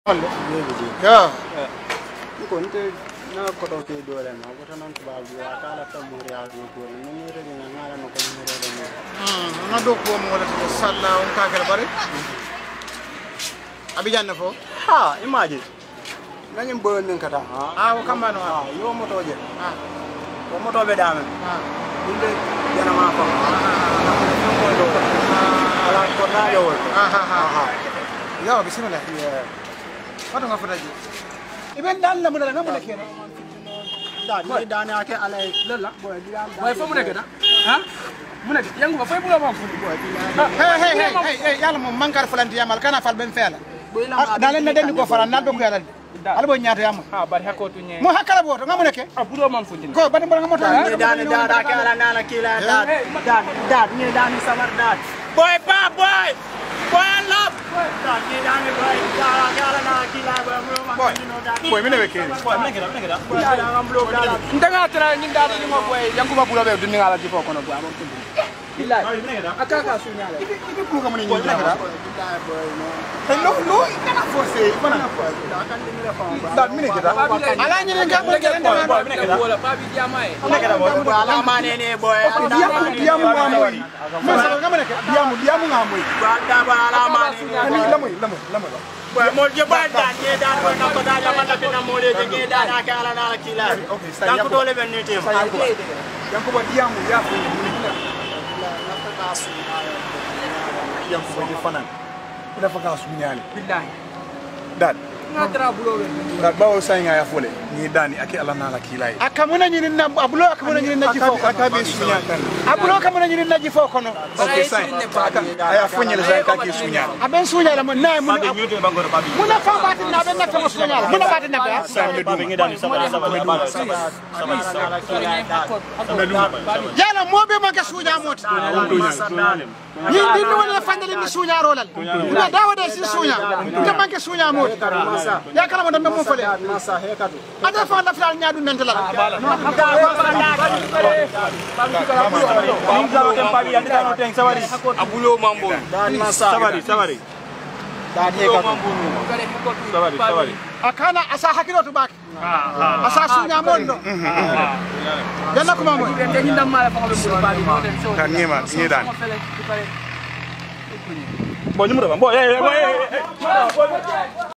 Yeah. Conte na koto ke dole ma ko tanan ko babu ya kala ta moriya ko ni re ni ngala no ko ni re ni Na do ko mo wala salla on ka kala bare. Abijan na fo? ha imagine nangin bo nin kata Ah ko kamano ah. yo moto je Ah. ko moto be dame Ah. inde jana ma fa ala ko na yo Ya bismillah. yeah Wato nga fota ji. Iben dal la mo la ngamu kene. da ni dane ake ala lalla boy di am Boy fa mu nekk da ha mu nekk yangu ba fay bu la ma fu boy Hey yalla mo mankar fulanti yamal kana fal ben fela. Dalen na dendi ko fara na do ko yalla. Albo nyaata yam. ha bari hakotu nye Mo hakala boto ngamu neke. a buro man fu Ko bani bana ngamoto. ni dane da ke ala nana kila da ni dane samar da boy pa boy love da ni dane boy da ke ala nana kila boy Boy mine be kene. boy mene keda da ngam blo da ndanga tra ni ndada ni mo boy yangu ba buro be dunni ngala di fo kono boy amon kundu billahi akaka sunya la Ibe ku ngamu ni ni da. boy no No, kana force. Bana da mine keda. Ala ni ngamu keda ndama. boy mine keda wala pa bi diamae boy ala mane ne boy Diamu ngamoy. Masa ngamu neke. Diamu ngamoy. da ba ala mane Ani lamoy. boy mo je ba da ni da ko na ko da ya man da bina mo le je da na ke ala nana kila Okay, dan ko dole ben ni tem Yankuba diamu ya fu ni. Yankuba di fanan. Ila faka sunyali. billahi Dad. nga tra buro be Dad bawo sayinga ya fole. Ni dani ake ala nala kilai. Akamuna nyini na abulo akamuna nyini na jifo. Akabe sunya kan. Abulo akamuna nyini na jifo kono. Okay sai. Aya funyele sai ka ki sunya. Aben sunya la mo nay mo. Muna fa batin na ben na fa sunya. Muna batin na ba. Yala mo be maka sunya mot. Ni dinno wala fandale ni sunya rolal. Na dawo de si sunya. Nta manke sunya mot. Ya kala mo dambe mo fole. Ada fa la flan nyaadu mentala. abulo mambo dan masa sabari Akana asa hakilo to bak. Asa sunya mondo. Yalla kuma mo. te ni ndam mala fa ko be buro ba di Kan ngema ni dan. Boy,